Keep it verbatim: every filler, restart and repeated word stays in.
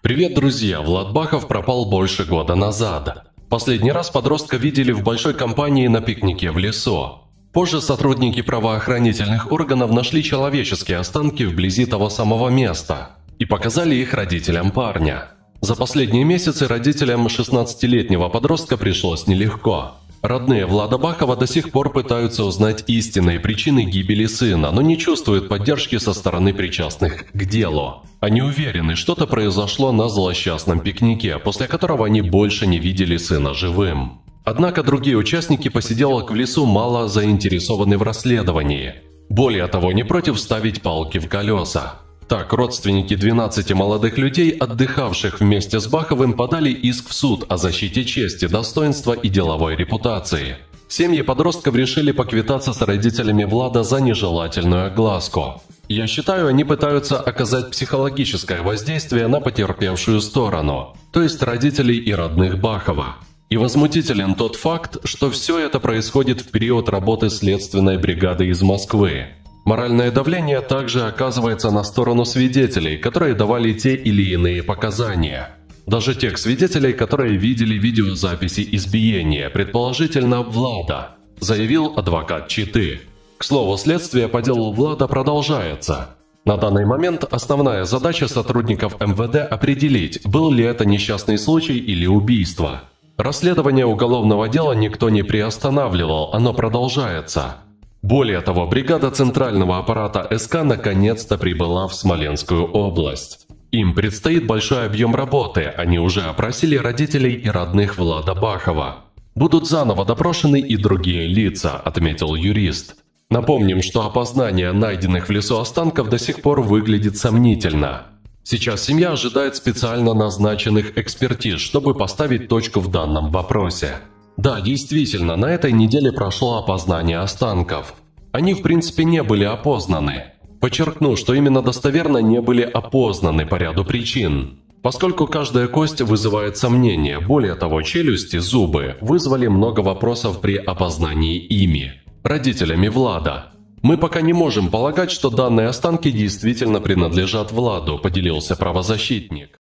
Привет, друзья! Влад Бахов пропал больше года назад. Последний раз подростка видели в большой компании на пикнике в лесу. Позже сотрудники правоохранительных органов нашли человеческие останки вблизи того самого места и показали их родителям парня. За последние месяцы родителям шестнадцатилетнего подростка пришлось нелегко. Родные Влада Бахова до сих пор пытаются узнать истинные причины гибели сына, но не чувствуют поддержки со стороны причастных к делу. Они уверены, что-то произошло на злосчастном пикнике, после которого они больше не видели сына живым. Однако другие участники посиделок в лесу мало заинтересованы в расследовании. Более того, не против ставить палки в колеса. Так, родственники двенадцати молодых людей, отдыхавших вместе с Баховым, подали иск в суд о защите чести, достоинства и деловой репутации. Семьи подростков решили поквитаться с родителями Влада за нежелательную огласку. Я считаю, они пытаются оказать психологическое воздействие на потерпевшую сторону, то есть родителей и родных Бахова. И возмутителен тот факт, что все это происходит в период работы следственной бригады из Москвы. Моральное давление также оказывается на сторону свидетелей, которые давали те или иные показания. Даже тех свидетелей, которые видели видеозаписи избиения, предположительно Влада, заявил адвокат Читы. К слову, следствие по делу Влада продолжается. На данный момент основная задача сотрудников эм вэ дэ определить, был ли это несчастный случай или убийство. Расследование уголовного дела никто не приостанавливал, оно продолжается. Более того, бригада центрального аппарата эс ка наконец-то прибыла в Смоленскую область. Им предстоит большой объем работы, они уже опросили родителей и родных Влада Бахова. Будут заново допрошены и другие лица, отметил юрист. Напомним, что опознание найденных в лесу останков до сих пор выглядит сомнительно. Сейчас семья ожидает специально назначенных экспертиз, чтобы поставить точку в данном вопросе. Да, действительно, на этой неделе прошло опознание останков. Они в принципе не были опознаны. Подчеркну, что именно достоверно не были опознаны по ряду причин. Поскольку каждая кость вызывает сомнения, более того, челюсти, зубы вызвали много вопросов при опознании ими, родителями Влада. Мы пока не можем полагать, что данные останки действительно принадлежат Владу, поделился правозащитник.